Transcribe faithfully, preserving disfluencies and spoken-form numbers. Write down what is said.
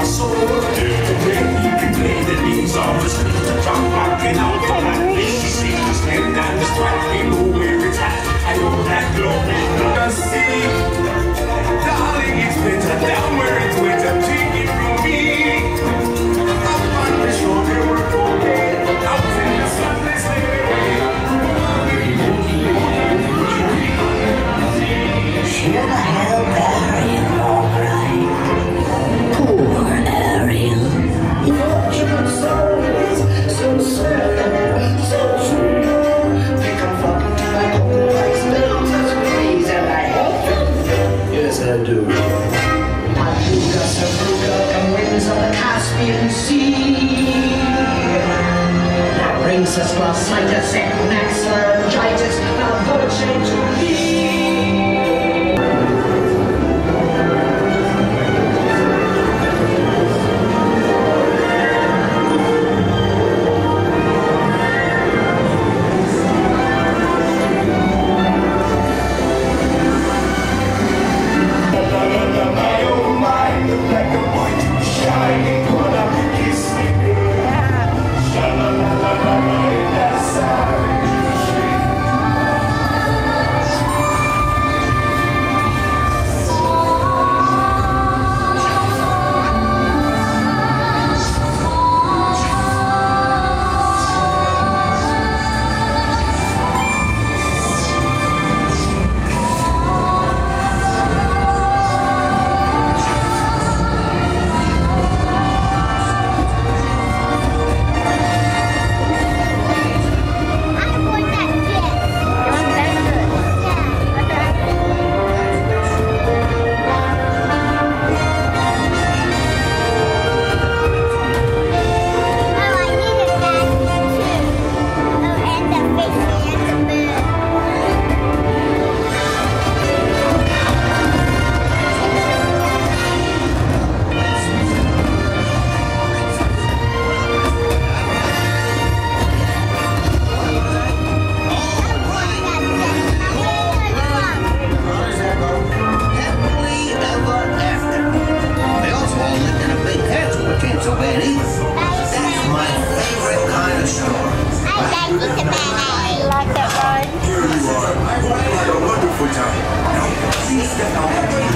my soul. The way you can play the leaves on the street, the drum rocking out the black. She sees the stand and the strike, they know where it's at. I know that glory in the city. Darling, it's better down where it's winter. Take it from me. Up on the shore, they were going out in the sunless day. Should have Ariel, all right. Poor Ariel. Your soul is so sad, so true. They come from my own life, little such ways, and I hate them. Yes, I do. Paduga, Sabruga, come winds of the Caspian Sea. That brings us glossitis and max laryngitis, now voce to thee. I like that one. What a wonderful time. Now, please step out.